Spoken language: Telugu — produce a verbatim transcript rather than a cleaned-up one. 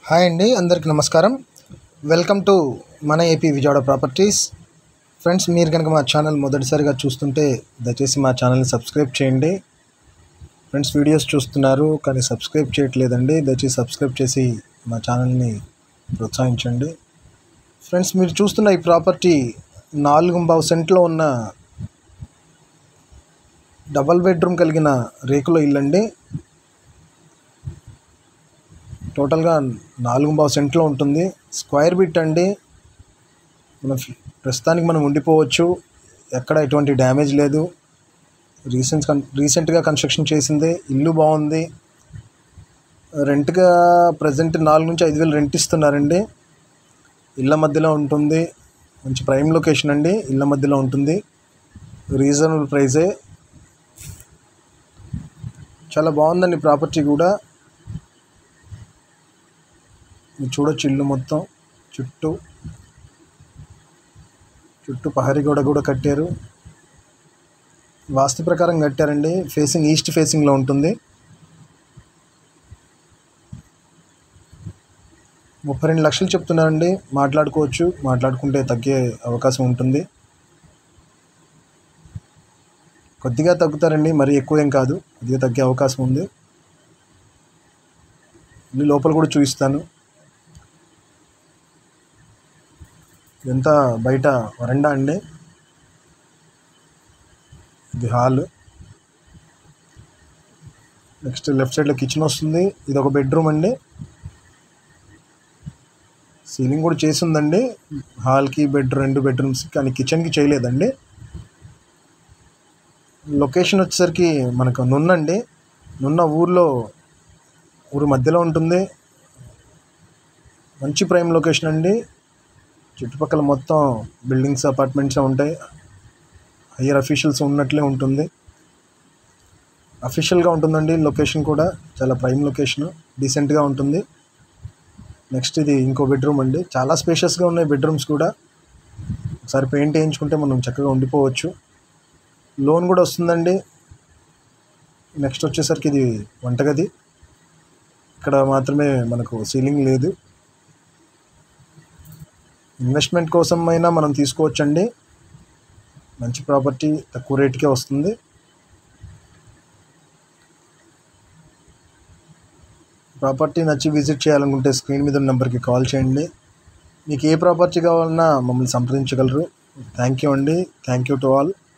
హాయ్ అండి, అందరికీ నమస్కారం. వెల్కమ్ టు మన ఏపీ విజయవాడ ప్రాపర్టీస్. ఫ్రెండ్స్, మీరు కనుక మా ఛానల్ మొదటిసారిగా చూస్తుంటే దయచేసి మా ఛానల్ని సబ్స్క్రైబ్ చేయండి. ఫ్రెండ్స్, వీడియోస్ చూస్తున్నారు కానీ సబ్స్క్రైబ్ చేయట్లేదండి. దయచేసి సబ్స్క్రైబ్ చేసి మా ఛానల్ని ప్రోత్సహించండి. ఫ్రెండ్స్, మీరు చూస్తున్న ఈ ప్రాపర్టీ నాలుగు బావు సెంట్లో ఉన్న డబల్ బెడ్రూమ్ కలిగిన రేకుల ఇల్లు అండి. టోటల్గా నాలుగు బావు సెంట్లో ఉంటుంది. స్క్వేర్ బిట్ అండి. మన ప్రస్తుతానికి మనం ఉండిపోవచ్చు, ఎక్కడ ఎటువంటి డ్యామేజ్ లేదు. రీసెంట్ కన్ రీసెంట్గా కన్స్ట్రక్షన్ చేసింది. ఇల్లు బాగుంది. రెంట్గా ప్రజెంట్ నాలుగు నుంచి ఐదు వేలు రెంట్ ఇస్తున్నారండి. ఇళ్ళ మధ్యలో ఉంటుంది. మంచి ప్రైమ్ లొకేషన్ అండి. ఇళ్ళ మధ్యలో ఉంటుంది. రీజనబుల్ ప్రైజే. చాలా బాగుందండి ప్రాపర్టీ కూడా. మీరు చూడొచ్చు, ఇల్లు మొత్తం చుట్టూ చుట్టూ పహరీ గోడ కూడా కట్టారు. వాస్తు ప్రకారం కట్టారండి. ఫేసింగ్ ఈస్ట్ ఫేసింగ్లో ఉంటుంది. ముప్పై రెండు లక్షలు చెప్తున్నారండి. మాట్లాడుకోవచ్చు, మాట్లాడుకుంటే తగ్గే అవకాశం ఉంటుంది. కొద్దిగా తగ్గుతారండి, మరీ ఎక్కువ ఏం కాదు. కొద్దిగా తగ్గే అవకాశం ఉంది. ఇల్లు లోపల కూడా చూపిస్తాను. ఇదంతా బయట వరండా అండి. ఇది హాల్. నెక్స్ట్ లెఫ్ట్ సైడ్లో కిచెన్ వస్తుంది. ఇది ఒక బెడ్రూమ్ అండి. సీలింగ్ కూడా చేసి ఉందండి హాల్కి, బెడ్ రెండు బెడ్రూమ్స్, కానీ కిచెన్కి చేయలేదండి. లొకేషన్ వచ్చేసరికి మనకు నున్నండి. నున్న ఊర్లో ఊరు మధ్యలో ఉంటుంది. మంచి ప్రైమ్ లొకేషన్ అండి. చుట్టుపక్కల మొత్తం బిల్డింగ్స్, అపార్ట్మెంట్స్ ఉంటాయి. హయ్యర్ అఫీషియల్స్ ఉన్నట్లే ఉంటుంది. అఫీషియల్గా ఉంటుందండి. లొకేషన్ కూడా చాలా ప్రైమ్ లొకేషన్, డీసెంట్గా ఉంటుంది. నెక్స్ట్ ఇది ఇంకో బెడ్రూమ్ అండి. చాలా స్పేషియస్గా ఉన్నాయి బెడ్రూమ్స్ కూడా. ఒకసారి పెయింట్ వేయించుకుంటే మనం చక్కగా ఉండిపోవచ్చు. లోన్ కూడా వస్తుందండి. నెక్స్ట్ వచ్చేసరికి ఇది వంటగది. ఇక్కడ మాత్రమే మనకు సీలింగ్ లేదు. ఇన్వెస్ట్మెంట్ కోసం అయినా మనం తీసుకోవచ్చండి. మంచి ప్రాపర్టీ, తక్కువ రేటుకే వస్తుంది. ప్రాపర్టీ నచ్చి విజిట్ చేయాలనుకుంటే స్క్రీన్ మీద ఉన్న నెంబర్కి కాల్ చేయండి. మీకు ఏ ప్రాపర్టీ కావాలన్నా మమ్మల్ని సంప్రదించగలరు. థ్యాంక్ యూ అండి. Thank you to all.